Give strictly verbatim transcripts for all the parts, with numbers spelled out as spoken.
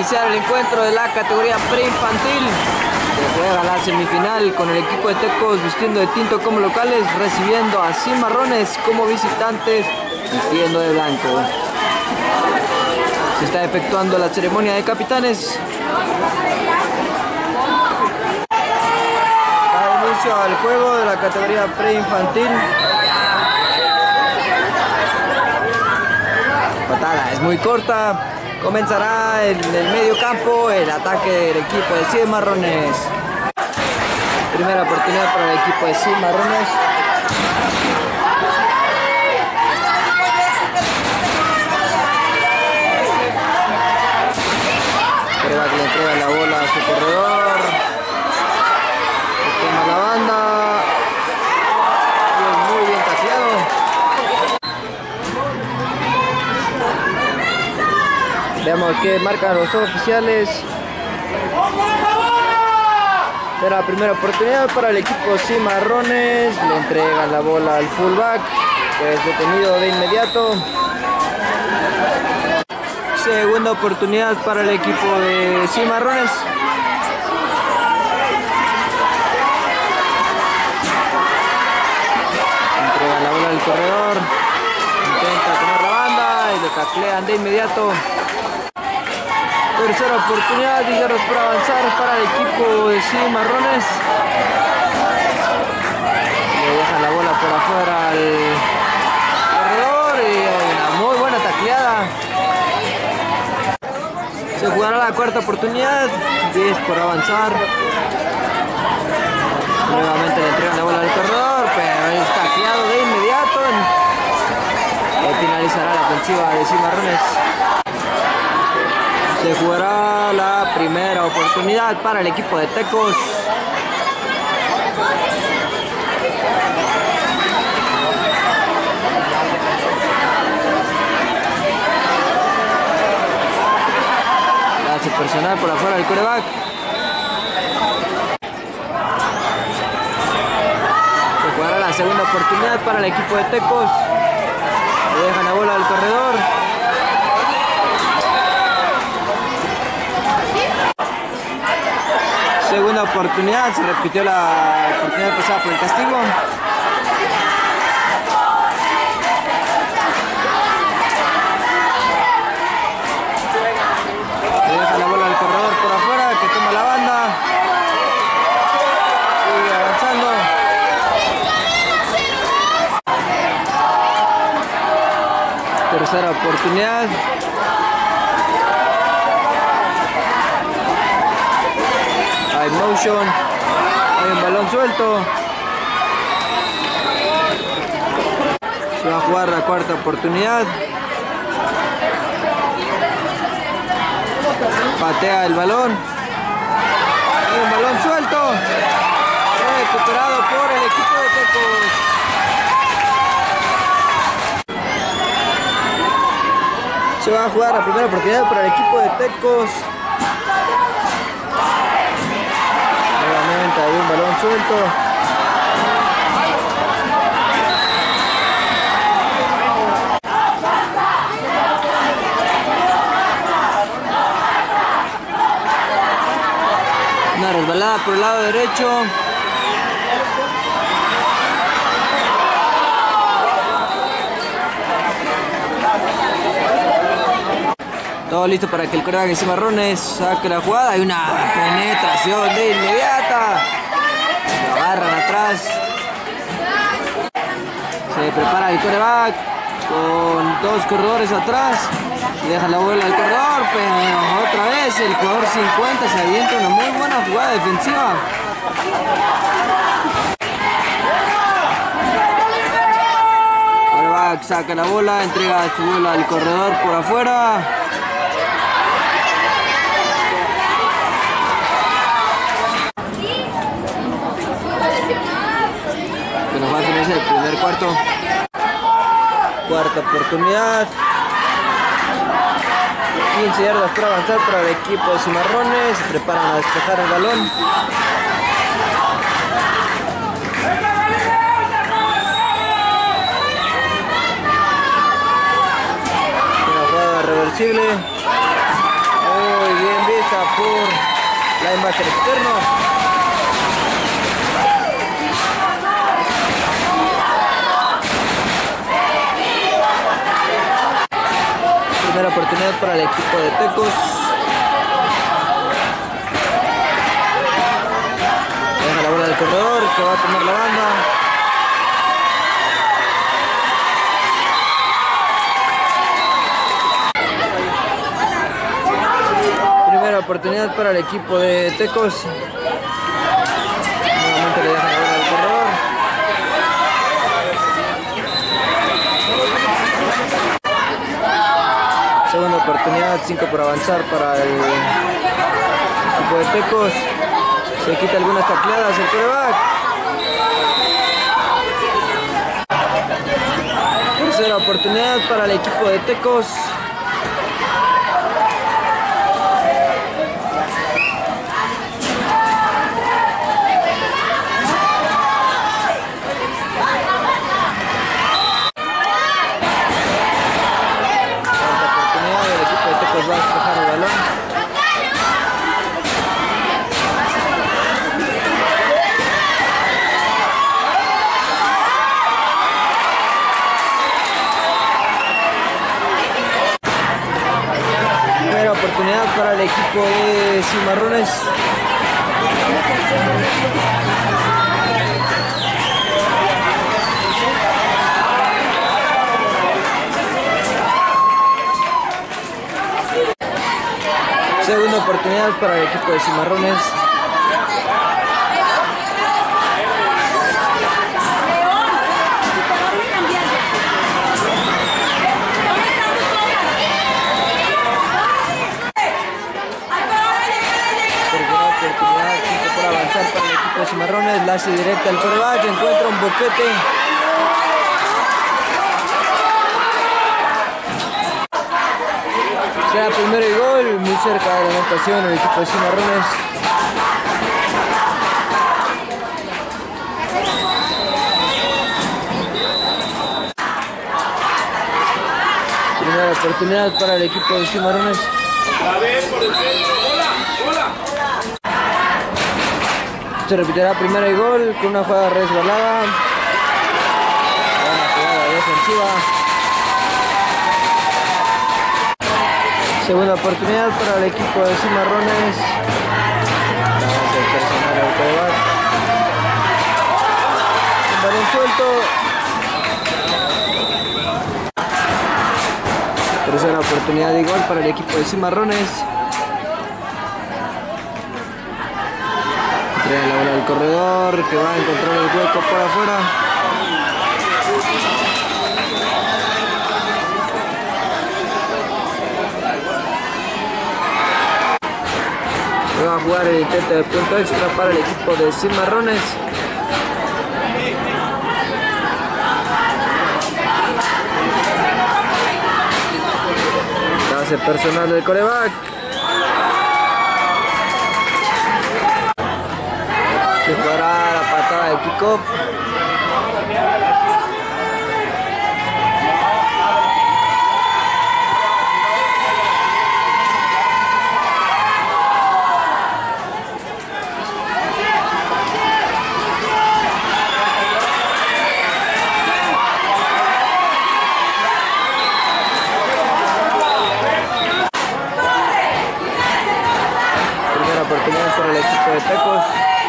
iniciar el encuentro de la categoría preinfantil. Se juega la semifinal con el equipo de Tecos vistiendo de tinto como locales, recibiendo a Cimarrones como visitantes vistiendo de blanco. Se está efectuando la ceremonia de capitanes. Da inicio al juego de la categoría preinfantil. Patada es muy corta. Comenzará en el medio campo el ataque del equipo de Cimarrones. Primera oportunidad para el equipo de Cimarrones. Prueba que le entrega la bola a su corredor. Se toma la banda. Y es muy bien tacleado. Veamos qué marcan los oficiales. Será la primera oportunidad para el equipo Cimarrones. Le entregan la bola al fullback, que es detenido de inmediato. Segunda oportunidad para el equipo de Cimarrones. Entregan la bola al corredor. Intenta tomar la banda y lo taclean de inmediato. Tercera oportunidad, ligeros por avanzar para el equipo de Cimarrones. Le dejan la bola por afuera al corredor y una muy buena tacleada. Se jugará la cuarta oportunidad, diez por avanzar. Nuevamente le entregan la bola al corredor, pero es tacleado de inmediato. Y finalizará la ofensiva de Cimarrones. Se jugará la primera oportunidad para el equipo de Tecos. Hace personal por afuera del quarterback. Se jugará la segunda oportunidad para el equipo de Tecos. Le dejan la bola al corredor. Segunda oportunidad, se repitió la oportunidad pasada por el castigo. Le deja la bola al corredor por afuera, que toma la banda. Sigue avanzando. Tercera oportunidad. Hay motion, hay un balón suelto. Se va a jugar la cuarta oportunidad. Patea el balón. Hay un balón suelto. Recuperado por el equipo de Tecos. Se va a jugar la primera oportunidad para el equipo de Tecos. Hay un balón suelto. Una resbalada por el lado derecho. Todo listo para que el quarterback de Cimarrones saque la jugada. Hay una penetración de inmediata. Lo agarran atrás. Se prepara el quarterback con dos corredores atrás. Le deja la bola al corredor, pero otra vez el jugador cincuenta se avienta una muy buena jugada defensiva. El quarterback saca la bola, entrega su bola al corredor por afuera. Se nos va a finalizar el primer cuarto. Cuarta oportunidad. quince yardas para avanzar para el equipo de Cimarrones. Se preparan a despejar el balón. Una jugada reversible. Muy bien marca por linebacker externo. Primera oportunidad para el equipo de Tecos. Deja la bola del corredor que va a tomar la banda. Primera oportunidad para el equipo de Tecos. Nuevamente le dejan la bola al corredor. Segunda oportunidad, cinco por avanzar para el equipo de Tecos. Se quita algunas tacleadas el quarterback. Tercera oportunidad para el equipo de Tecos. Va a despejar el balón. Primera oportunidad para el equipo de Cimarrones. Segunda oportunidad para el equipo de Cimarrones. Tercera oportunidad, cinco por avanzar para el equipo de Cimarrones. La hace directa al quarterback, encuentra un boquete. Será primero y gol, muy cerca de la anotación el equipo de Cimarrones. Primera oportunidad para el equipo de Cimarrones. Se repetirá primera y gol con una jugada resbalada. Buena jugada defensiva. Segunda oportunidad para el equipo de Cimarrones. Vamos a presionar al quarterback. Un balón suelto. Tercera oportunidad de gol para el equipo de Cimarrones. Trae la bola del corredor que va a encontrar el hueco por afuera. Va a jugar el intento de punto extra para el equipo de Cimarrones. Pase personal del quarterback. Se jugará la patada de kickoff. Oportunidad para el equipo de Tecos.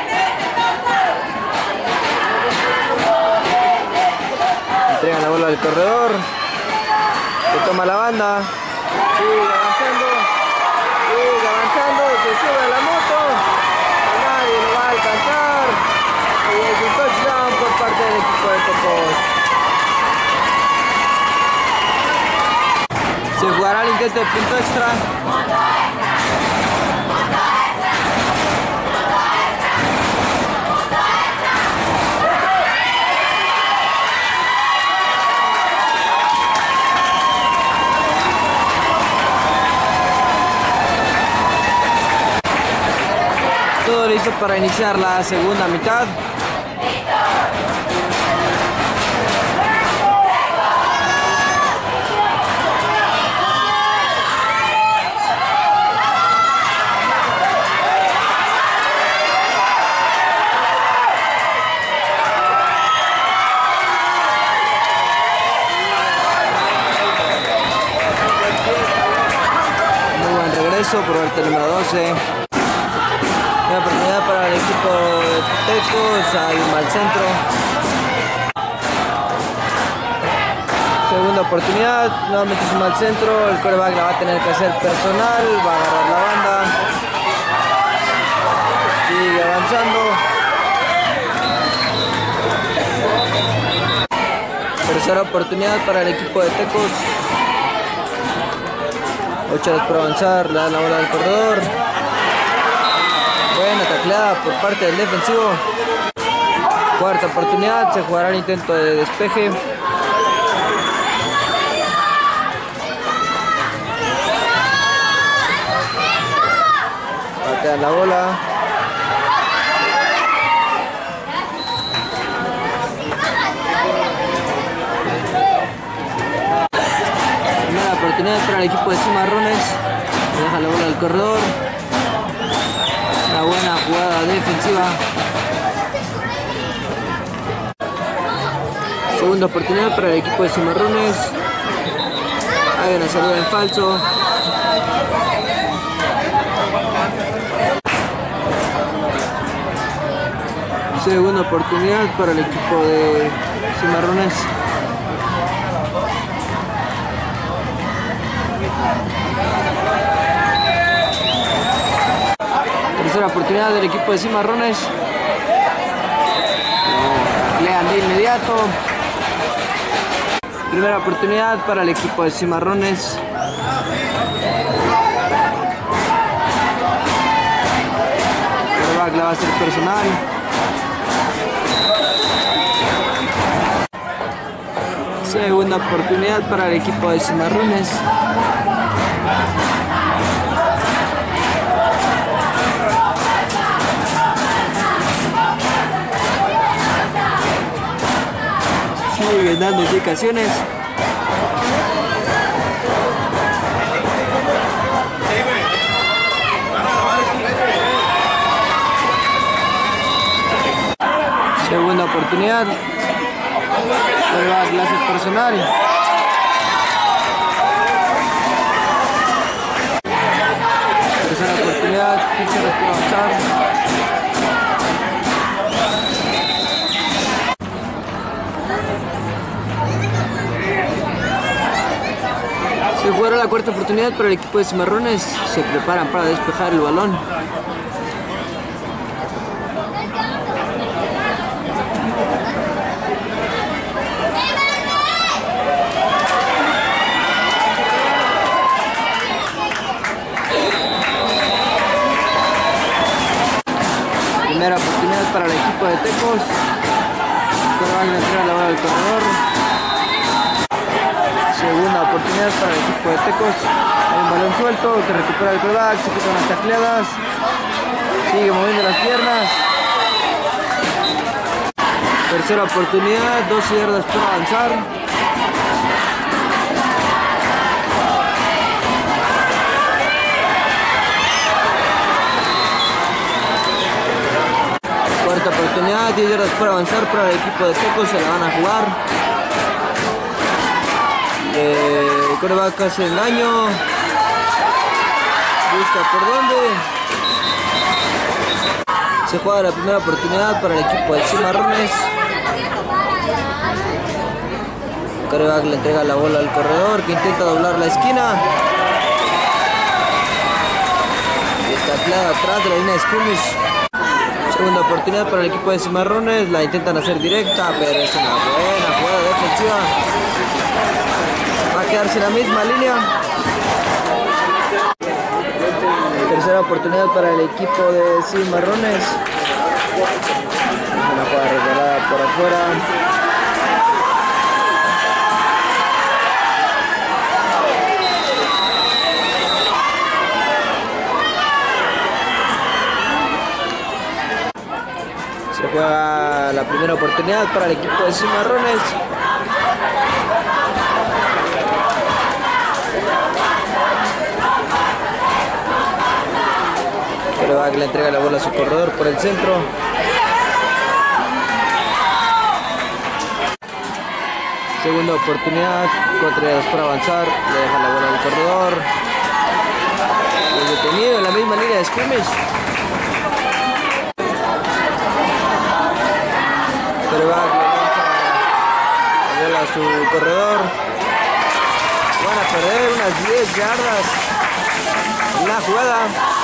Entrega la bola al corredor. Se toma la banda. Sigue avanzando. Sigue avanzando. Se sube a la moto. Nadie lo va a alcanzar. Y es un touchdown por parte del equipo de Tecos. Se jugará el intento de punto extra. Todo listo para iniciar la segunda mitad. piso por el número doce. Una oportunidad para el equipo de Tecos, hay un mal centro. Segunda oportunidad, nuevamente es un mal centro, el quarterback la va a tener que hacer personal, va a agarrar la banda. Sigue avanzando. Tercera oportunidad para el equipo de Tecos. ocho horas por avanzar, le dan la bola al corredor. Buena tacleada por parte del defensivo. Cuarta oportunidad, se jugará el intento de despeje. Patean la bola. Primera oportunidad para el equipo de Cimarrones. Deja la bola al corredor. Una buena jugada defensiva. Segunda oportunidad para el equipo de Cimarrones. Hay una salida en falso. Segunda oportunidad para el equipo de Cimarrones. Tercera oportunidad del equipo de Cimarrones. Lean de inmediato. Primera oportunidad para el equipo de Cimarrones. La va a hacer personal. Segunda oportunidad para el equipo de Cimarrones. Siguen dando indicaciones. Segunda oportunidad. Prueba clase personal. Tercera oportunidad. Pitcher por avanzar. Se jugará la cuarta oportunidad para el equipo de Cimarrones. Se preparan para despejar el balón. Primera oportunidad para el equipo de Tecos. Van a entrar a la bola del corredor. Segunda oportunidad para el equipo de Tecos. Hay un balón suelto que recupera el quarterback, se quitan las tacleadas. Sigue moviendo las piernas. Tercera oportunidad, doce yardas por avanzar. Cuarta oportunidad, diez yardas por avanzar para el equipo de Tecos, se la van a jugar. Eh, el quarterback hace el daño. Busca por dónde. Se juega la primera oportunidad para el equipo de Cimarrones. El quarterback le entrega la bola al corredor que intenta doblar la esquina. Está clara atrás de la línea de scrimmage. Segunda oportunidad para el equipo de Cimarrones, la intentan hacer directa, pero es una buena jugada defensiva. Va a quedarse en la misma línea. Tercera oportunidad para el equipo de Cimarrones. Una jugada regalada por afuera. Se juega la primera oportunidad para el equipo de Cimarrones. Pero va que le entrega la bola a su corredor por el centro. Segunda oportunidad, cuatro yardas por avanzar, le deja la bola al corredor. detenido en la misma línea de scrimmage. Coreback le lanza a su corredor. Van a perder unas diez yardas en la jugada.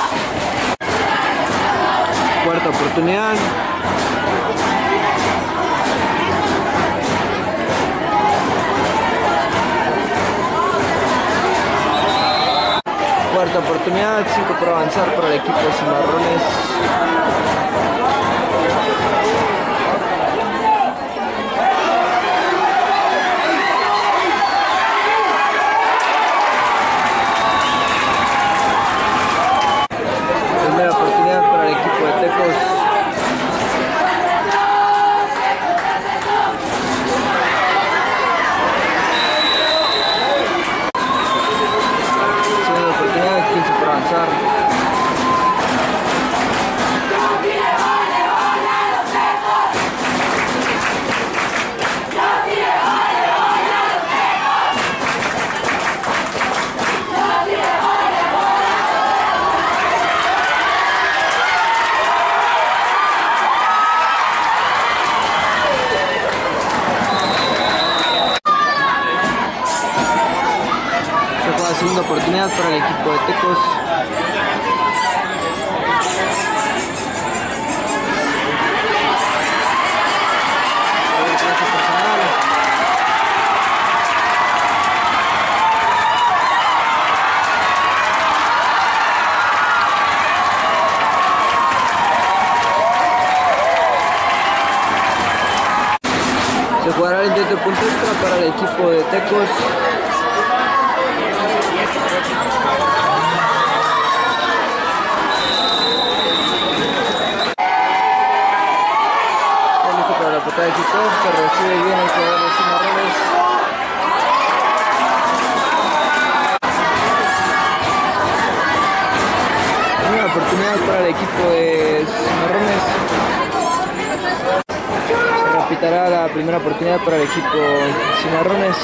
Cuarta oportunidad. Cuarta oportunidad, cinco por avanzar para el equipo de Cimarrones. Primera oportunidad para el equipo de Tecos. Segunda oportunidad, quince por avanzar. Segunda oportunidad para el equipo de Tecos. Se jugará el intento de punto extra para el equipo de Tecos. De kickoff que recibe bien el jugador de Cimarrones. Una oportunidad para el equipo de Cimarrones. Se repitará la primera oportunidad para el equipo Cimarrones.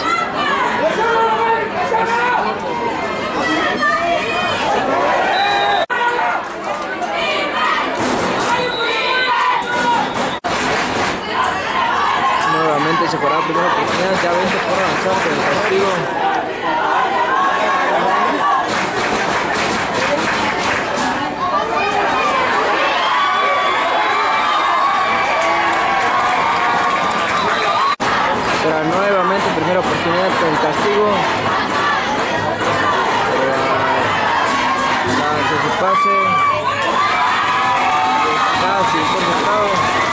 Se jugará la primera oportunidad, ya veinte por avanzar con el castigo. Será nuevamente primera oportunidad con el castigo. Lanza su pase. Casi conectado.